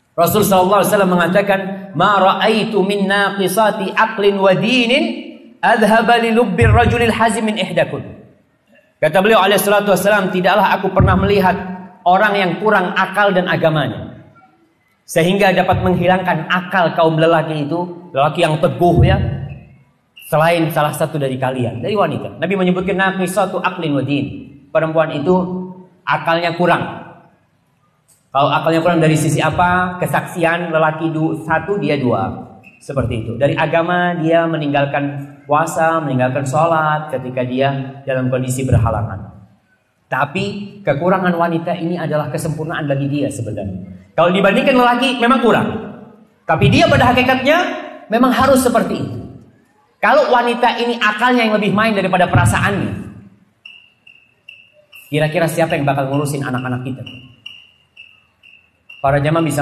Rasul sallallahu alaihi wasallam mengatakan, "Ma ra'aitu min naqisati aqlin wa dinin adhaba li lubbir rajulil hazim min ihdakun." Kata beliau alaihi salatu wasallam, tidaklah aku pernah melihat orang yang kurang akal dan agamanya sehingga dapat menghilangkan akal kaum lelaki itu, lelaki yang teguh ya, selain salah satu dari kalian, dari wanita. Nabi menyebutkan naqisatu aqlin wa din. Perempuan itu akalnya kurang. Kalau akalnya kurang dari sisi apa? Kesaksian, lelaki satu, dia dua. Seperti itu. Dari agama dia meninggalkan puasa, meninggalkan sholat ketika dia dalam kondisi berhalangan. Tapi kekurangan wanita ini adalah kesempurnaan bagi dia sebenarnya. Kalau dibandingkan lelaki memang kurang. Tapi dia pada hakikatnya memang harus seperti itu. Kalau wanita ini akalnya yang lebih main daripada perasaannya, kira-kira siapa yang bakal ngurusin anak-anak kita? Para jamaah bisa